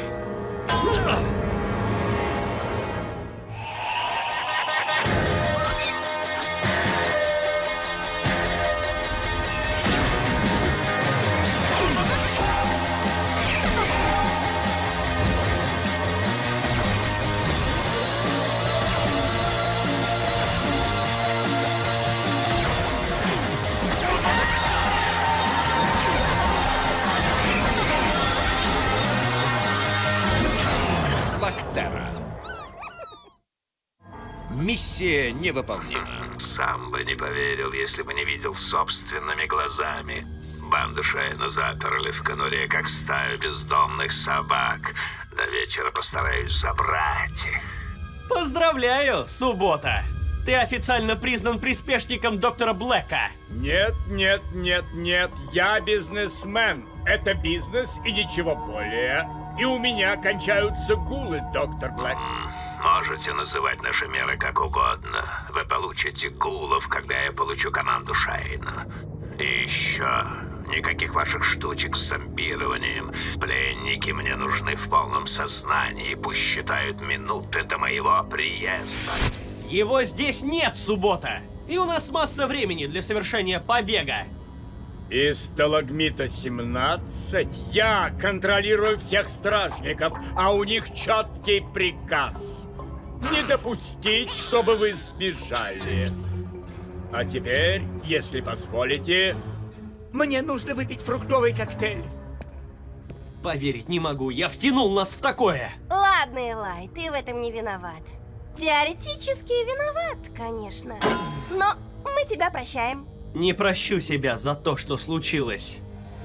Слактера. Миссия невыполнима. Сам бы не поверил, если бы не видел собственными глазами. Банду Шайна заперли в конуре, как стаю бездомных собак. До вечера постараюсь забрать их. Поздравляю, Суббота! Ты официально признан приспешником доктора Блэка. Нет, нет, нет, нет, я бизнесмен. Это бизнес и ничего более. И у меня кончаются гулы, доктор Блэк. Можете называть наши меры как угодно. Вы получите гулов, когда я получу команду Шайна. И еще никаких ваших штучек с зомбированием. Пленники мне нужны в полном сознании. Пусть считают минуты до моего приезда. Его здесь нет, Суббота. И у нас масса времени для совершения побега. Из сталагмита семнадцать я контролирую всех стражников, а у них четкий приказ. Не допустить, чтобы вы сбежали. А теперь, если позволите, Мне нужно выпить фруктовый коктейль. Поверить не могу, я втянул нас в такое. Ладно, Элай, ты в этом не виноват. Теоретически виноват, конечно. Но мы тебя прощаем. Не прощу себя за то, что случилось.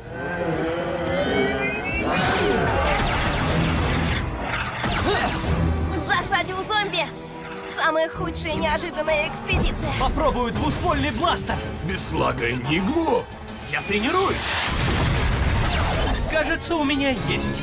В засаде у зомби! Самая худшая неожиданная экспедиция. Попробую двуствольный бластер. Бесслага Энигму? Я тренируюсь. Кажется, у меня есть.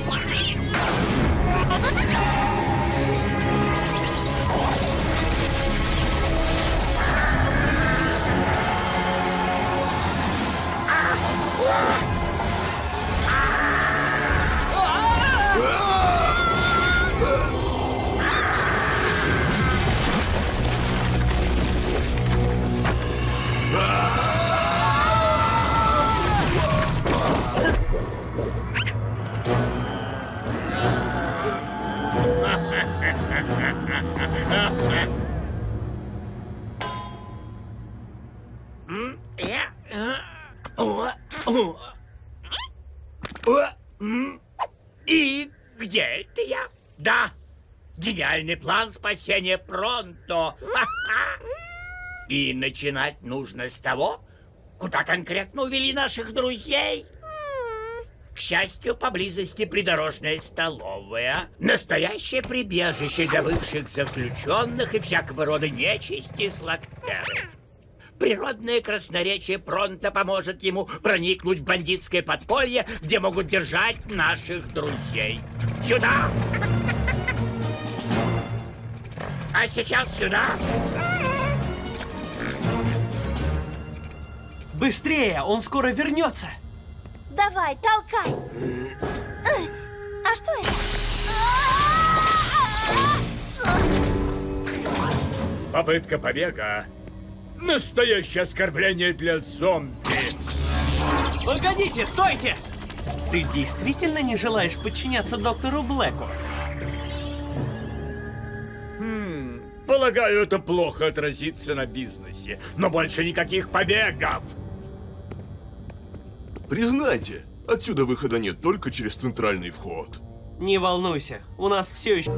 И где это я? Да, гениальный план спасения Пронто. И начинать нужно с того, куда конкретно увели наших друзей. К счастью, поблизости придорожная столовая. Настоящее прибежище для бывших заключенных и всякого рода нечисти с лактеры. Природное красноречие Пронто поможет ему проникнуть в бандитское подполье, где могут держать наших друзей. Сюда! А сейчас сюда! Быстрее, он скоро вернется. Давай, толкай. А что это? Попытка побега. Настоящее оскорбление для зомби. Погодите, стойте! Ты действительно не желаешь подчиняться доктору Блэку? Хм, полагаю, это плохо отразится на бизнесе. Но больше никаких побегов. Признайте, отсюда выхода нет, только через центральный вход. Не волнуйся, у нас все еще...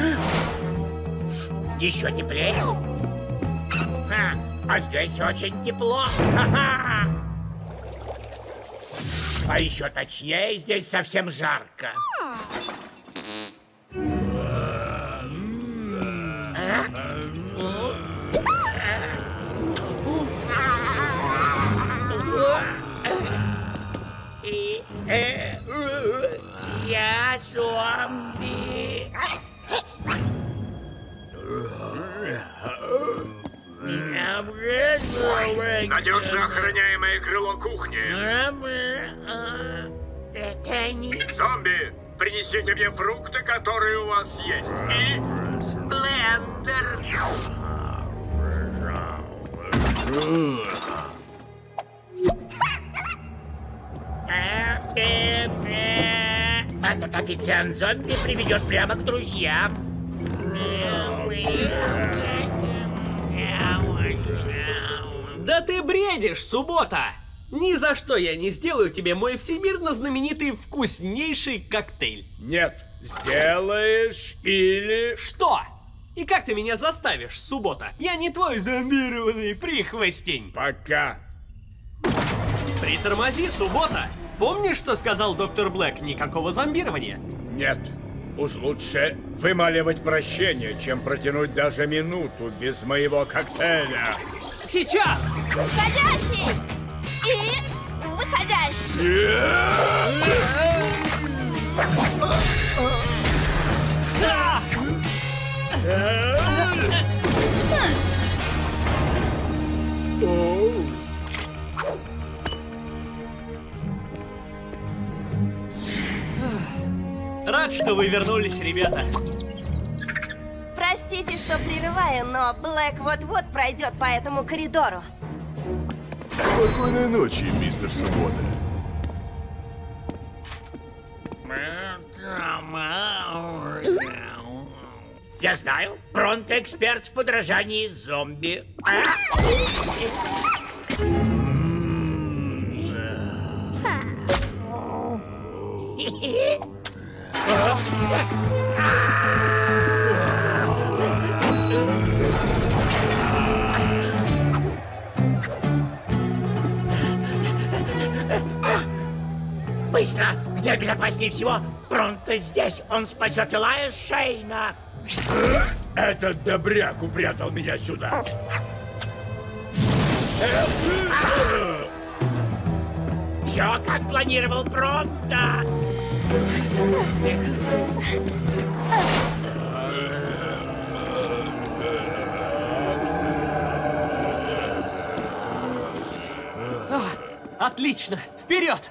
Еще теплее? Ха, а здесь очень тепло. Ха-ха. А еще точнее, здесь совсем жарко. Я зомби. Надежно охраняемое крыло кухни. Это не... Зомби, принесите мне фрукты, которые у вас есть. И блендер. Этот официант зомби приведет прямо к друзьям. Да ты бредишь, Суббота! Ни за что я не сделаю тебе мой всемирно знаменитый вкуснейший коктейль. Нет, сделаешь или... Что? И как ты меня заставишь, Суббота? Я не твой зомбированный прихвостень. Пока. Притормози, Суббота. Помнишь, что сказал доктор Блэк? Никакого зомбирования. Нет. Уж лучше вымаливать прощение, чем протянуть даже минуту без моего коктейля. Сейчас! Входящий! И выходящий! Рад, что вы вернулись, ребята. Простите, что прерываю, но Блэк вот-вот пройдет по этому коридору. Спокойной ночи, мистер Суббота. Я знаю, Пронто эксперт в подражании зомби. Быстро! Где безопаснее всего? Пронто здесь! Он спасет Элая Шейна! Этот добряк упрятал меня сюда. Все как планировал Пронто! А, отлично! Вперед!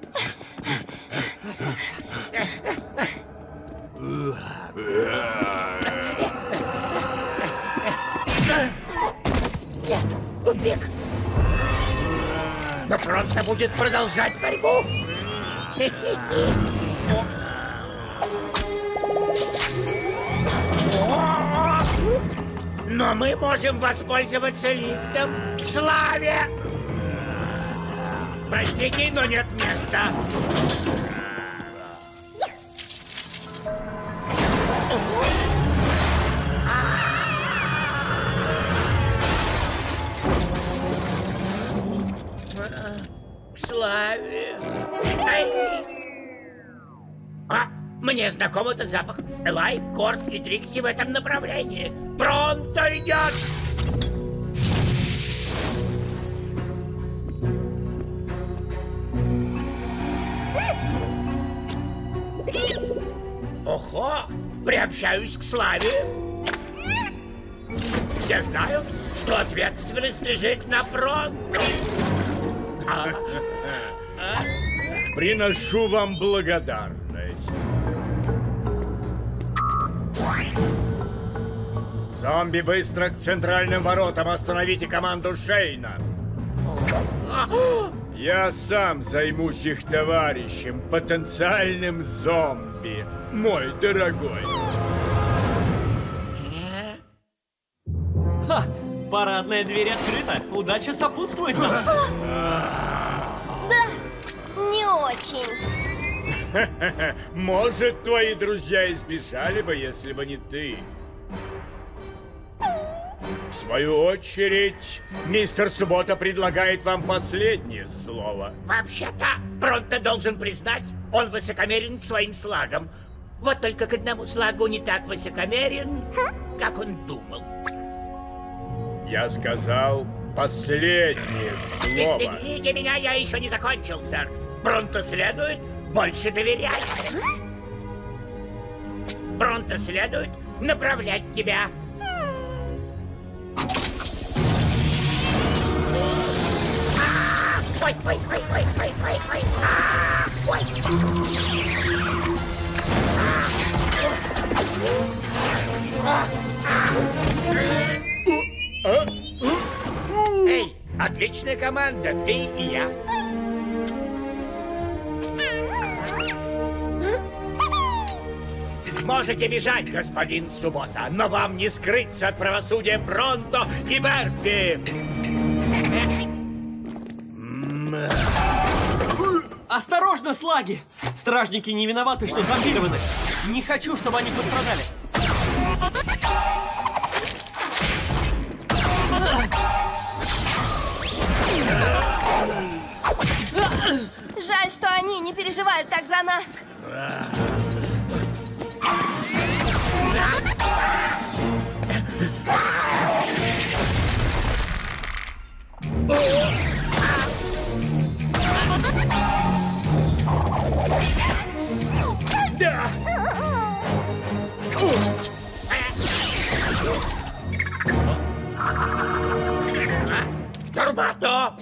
Нет, убег. Но Пронто будет продолжать борьбу. Но мы можем воспользоваться лифтом к славе. Простите, но нет места. К славе. Ай. А, мне знаком этот запах. Элай, Корт и Трикси в этом направлении. Пронто идет! Ого! Приобщаюсь к славе. Все знают, что ответственность лежит на Пронто. А? А? Приношу вам благодарность. Зомби, быстро к центральным воротам. Остановите команду Шейна. Я сам займусь их товарищем, потенциальным зомби, мой дорогой. Ха! Парадная дверь открыта. Удача сопутствует нам. Да, не очень. Может, твои друзья избежали бы, если бы не ты. В свою очередь, мистер Суббота предлагает вам последнее слово. Вообще-то, Пронто должен признать, он высокомерен к своим слагам. Вот только к одному слагу не так высокомерен, как он думал. Я сказал последнее слово. Извините меня, я еще не закончил, сэр. Пронто следует больше доверять. Пронто следует направлять тебя. Ой, ой, ой, ой, ой, ой, ой, ой. Эй, отличная команда, ты и я. Можете бежать, господин Суббота, но вам не скрыться от правосудия Пронто и Берпи. Осторожно, слаги! Стражники не виноваты, что зомбированы. Не хочу, чтобы они пострадали. Жаль, что они не переживают так за нас. Да! Турбато!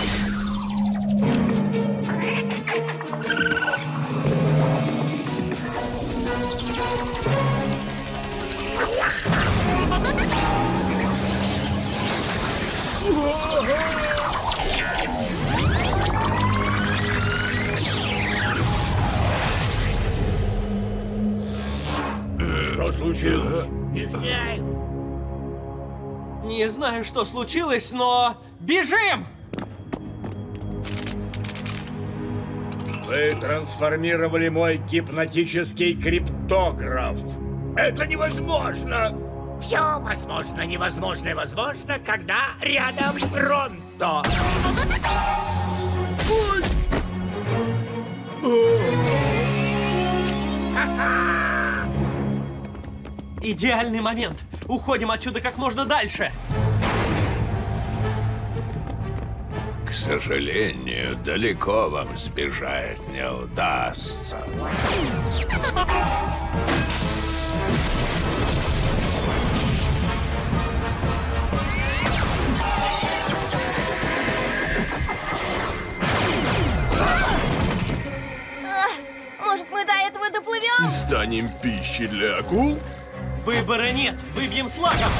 Что случилось? Не знаю. Не знаю, что случилось, но... Бежим! Вы трансформировали мой гипнотический криптограф. Это невозможно! Все возможно, невозможно, возможно, когда рядом Пронто. Идеальный момент. Уходим отсюда как можно дальше. К сожалению, далеко вам сбежать не удастся. Может, мы до этого доплывем? Станем пищей для акул? Выбора нет. Выбьем слагом.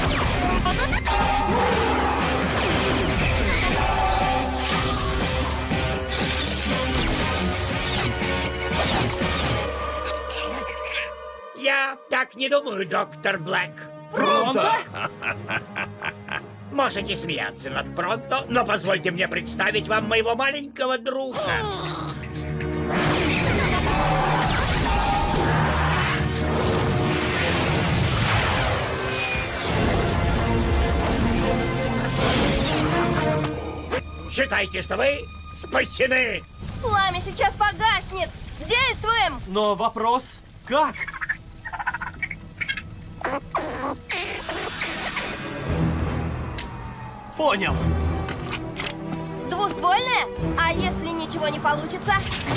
Я так не думаю, доктор Блэк. Пронто? Можете смеяться над Пронто, но позвольте мне представить вам моего маленького друга. Считайте, что вы спасены. Пламя сейчас погаснет. Действуем! Но вопрос, как? Понял. Двуствольная? А если ничего не получится?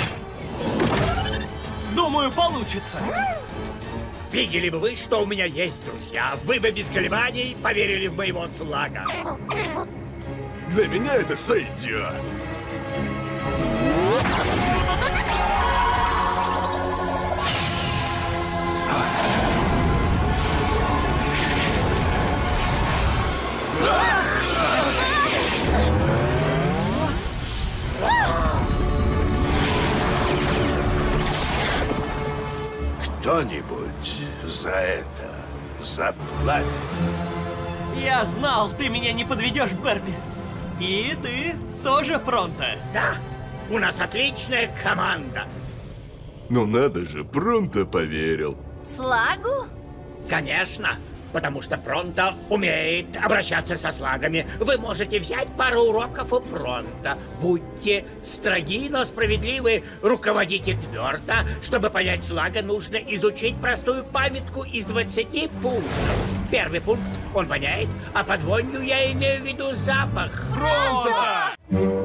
Думаю, получится. Видели бы вы, что у меня есть друзья. Вы бы без колебаний поверили в моего слага. Для меня это сойдет. Кто-нибудь за это заплатит. Я знал, ты меня не подведешь, Берпи. И ты тоже, Пронто. Да, у нас отличная команда. Ну надо же, Пронто поверил. Слагу? Конечно. потому что Пронто умеет обращаться со слагами. Вы можете взять пару уроков у Пронто. Будьте строги, но справедливы. Руководите твердо. Чтобы понять слага, нужно изучить простую памятку из двадцати пунктов. Первый пункт он воняет, а под вонью я имею в виду запах. Пронто!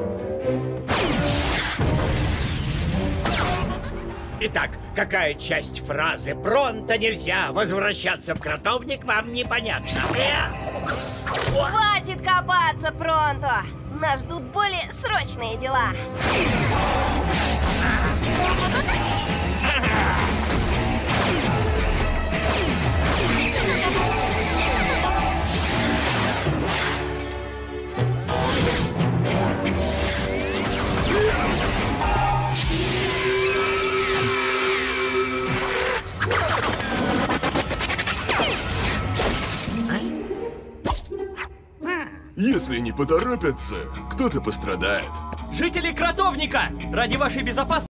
Итак, какая часть фразы «Пронто нельзя возвращаться в кротовник» вам непонятна? Хватит копаться, Пронто! Нас ждут более срочные дела. Если не поторопятся, кто-то пострадает. Жители кротовника! Ради вашей безопасности